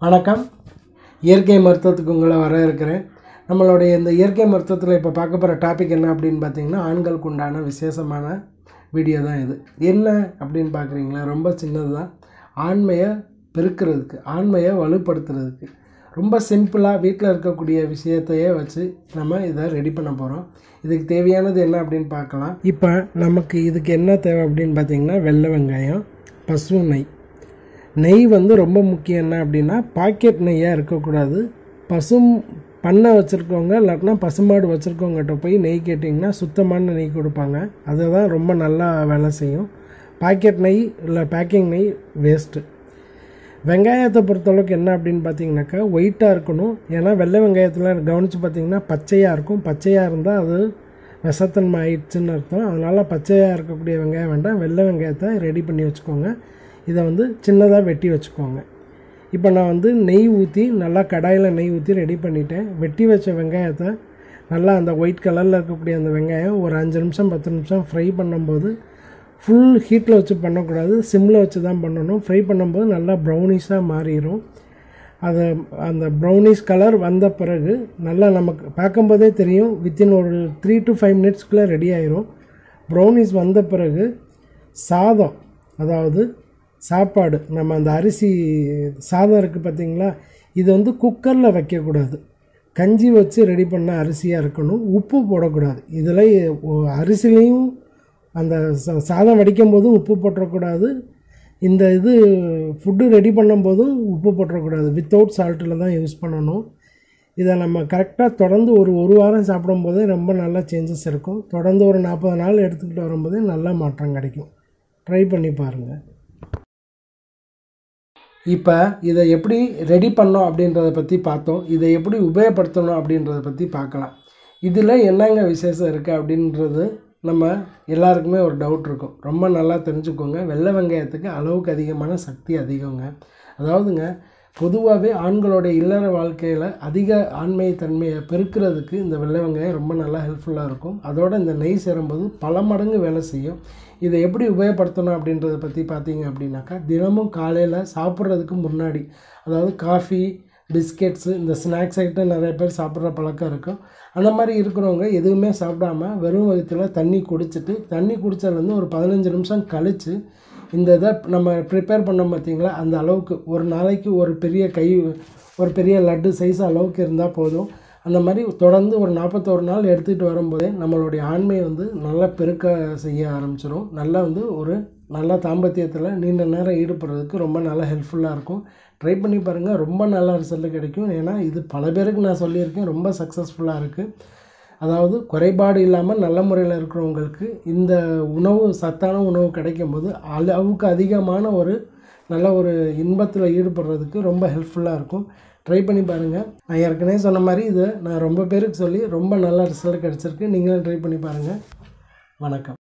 வணக்கம். இயற்கை மருத்துவத்துக்கு உங்களை வரவேற்கிறேன். நம்மளுடைய இந்த இயற்கை மருத்துவத்தில் இப்போ பார்க்க போகிற டாபிக் என்ன அப்படின்னு பார்த்தீங்கன்னா, ஆண்களுக்கு உண்டான விசேஷமான வீடியோ தான் இது. என்ன அப்படின்னு பார்க்குறீங்களா? ரொம்ப சின்னது தான். ஆண்மையை பெருக்கிறதுக்கு, ஆண்மையை வலுப்படுத்துறதுக்கு ரொம்ப சிம்பிளாக வீட்டில் இருக்கக்கூடிய விஷயத்தையே வச்சு நம்ம இதை ரெடி பண்ண போகிறோம். இதுக்கு தேவையானது என்ன அப்படின்னு பார்க்கலாம். இப்போ நமக்கு இதுக்கு என்ன தேவை அப்படின்னு பார்த்தீங்கன்னா, வெள்ளை வெங்காயம், பசு நெய். நெய் ரொம்ப முக்கியம். என்ன அப்படின்னா, பாக்கெட் நெய்யாக இருக்கக்கூடாது. பண்ணை வச்சுருக்கவங்க இல்லாட்டினா பசுமாடு வச்சுருக்கவங்ககிட்ட போய் நெய் கேட்டிங்கன்னா சுத்தமான நெய் கொடுப்பாங்க. அதுதான் ரொம்ப நல்லா வேலை செய்யும். பாக்கெட் நெய் இல்லை பேக்கிங் நெய் வேஸ்ட்டு. வெங்காயத்தை பொறுத்தளவுக்கு என்ன அப்படின்னு பார்த்தீங்கன்னாக்கா, ஒயிட்டாக இருக்கணும். ஏன்னா வெள்ளை வெங்காயத்தில் கவனித்து பார்த்தீங்கன்னா பச்சையாக இருக்கும். பச்சையாக இருந்தால் அது விஷத்தன்மை ஆயிடுச்சுன்னு அர்த்தம். அதனால் பச்சையாக இருக்கக்கூடிய வெங்காயம் வேண்டாம். வெள்ளை வெங்காயத்தை ரெடி பண்ணி வச்சுக்கோங்க. இதை சின்னதாக வெட்டி வச்சுக்கோங்க. இப்போ நான் நெய் ஊற்றி நல்லா கடாயில் நெய் ஊற்றி ரெடி பண்ணிவிட்டேன். வெட்டி வச்ச வெங்காயத்தை நல்லா அந்த ஒயிட் கலரில் இருக்கக்கூடிய அந்த வெங்காயம் ஒரு 5 நிமிஷம் 10 நிமிஷம் ஃப்ரை பண்ணும்போது, ஃபுல் ஹீட்டில் வச்சு பண்ணக்கூடாது, சிம்மில் வச்சு தான் பண்ணணும். ஃப்ரை பண்ணும்போது நல்லா ப்ரௌனிஷாக மாறிடும். அந்த ப்ரௌனிஷ் கலர் வந்த பிறகு நல்லா நமக்கு பார்க்கும்போதே தெரியும், வித்தின் ஒரு 3 to 5 மினிட்ஸ்க்குள்ளே ரெடி ஆயிரும். ப்ரௌனிஷ் வந்த பிறகு சாதம், அதாவது சாப்பாடு, நம்ம அந்த அரிசி சாதம் இருக்குது பார்த்திங்களா, இது குக்கரில் வைக்கக்கூடாது. கஞ்சி வச்சு ரெடி பண்ண அரிசியாக இருக்கணும். உப்பு போடக்கூடாது. இதில் அரிசிலையும் அந்த சாதம் வடிக்கும் போதும் உப்பு போட்டுறக்கூடாது. இந்த ஃபுட்டு ரெடி பண்ணும்போதும் உப்பு போட்டுறக்கூடாது. வித்தவுட் சால்ட்டில் தான் யூஸ் பண்ணணும். இதை நம்ம கரெக்டாக தொடர்ந்து ஒரு வாரம் சாப்பிடும்போதே ரொம்ப நல்லா சேஞ்சஸ் இருக்கும். தொடர்ந்து ஒரு 40 நாள் எடுத்துக்கிட்டு வரும்போதே நல்ல மாற்றம் கிடைக்கும். ட்ரை பண்ணி பாருங்கள். இப்போ இதை எப்படி ரெடி பண்ணோம் அப்படின்றத பற்றி பார்த்தோம். இதை எப்படி உபயோகப்படுத்தணும் அப்படின்றத பற்றி பார்க்கலாம். இதில் என்னங்க விசேஷம் இருக்குது அப்படின்றது நம்ம எல்லாருக்குமே ஒரு டவுட் இருக்கும். ரொம்ப நல்லா தெரிஞ்சுக்கோங்க. வெள்ளை வெங்காயத்துக்கு அளவுக்கு அதிகமான சக்தி அதிகங்க. அதாவதுங்க, பொதுவாகவே ஆண்களோட இல்லற வாழ்க்கையில் அதிக ஆண்மை தன்மையை பெருக்கிறதுக்கு இந்த வெள்ளை வெங்காயம் ரொம்ப நல்லா ஹெல்ப்ஃபுல்லாக இருக்கும். அதோடு இந்த நெய் சேரும்போது பல மடங்கு வேலை செய்யும். இதை எப்படி உபயோகப்படுத்தணும் அப்படின்றத பற்றி பார்த்தீங்க அப்படின்னாக்கா, தினமும் காலையில் சாப்பிட்றதுக்கு முன்னாடி, அதாவது காஃபி, பிஸ்கெட்ஸு, இந்த ஸ்நாக்ஸ் ஐட்டம் நிறைய பேர் சாப்பிட்ற பழக்கம் இருக்கும். அந்த மாதிரி இருக்கிறவங்க எதுவுமே சாப்பிடாம வெறும் வயிற்றில் தண்ணி குடித்ததுலேருந்து ஒரு 15 நிமிஷம் கழித்து இந்த இதை நம்ம ப்ரிப்பேர் பண்ணோம் பார்த்திங்களா, அந்த அளவுக்கு ஒரு நாளைக்கு ஒரு பெரிய லட்டு சைஸ் அளவுக்கு இருந்தால் போதும். அந்த மாதிரி தொடர்ந்து ஒரு 41 நாள் எடுத்துகிட்டு வரும்போதே நம்மளுடைய ஆண்மை நல்லா பெருக்க செய்ய ஆரம்பிச்சிடும். நல்லா ஒரு நல்ல தாம்பத்தியத்தில் நீண்ட நேரம் ஈடுபடுறதுக்கு ரொம்ப நல்லா ஹெல்ப்ஃபுல்லாக இருக்கும். ட்ரை பண்ணி பாருங்கள். ரொம்ப நல்ல ரிசல்ட் கிடைக்கும். ஏன்னா இது பல பேருக்கு நான் சொல்லியிருக்கேன், ரொம்ப சக்ஸஸ்ஃபுல்லாக இருக்குது. அதாவது குறைபாடு இல்லாமல் நல்ல முறையில் இருக்கிறவங்களுக்கு இந்த சத்தான உணவு கிடைக்கும் போது அளவுக்கு அதிகமான நல்ல ஒரு இன்பத்தில் ஈடுபடுறதுக்கு ரொம்ப ஹெல்ப்ஃபுல்லாக இருக்கும். ட்ரை பண்ணி பாருங்கள். நான் ஏற்கனவே சொன்ன மாதிரி இதை நான் ரொம்ப பேருக்கு சொல்லி ரொம்ப நல்ல ரிசல்ட் கிடச்சிருக்கு. நீங்களும் ட்ரை பண்ணி பாருங்கள். வணக்கம்.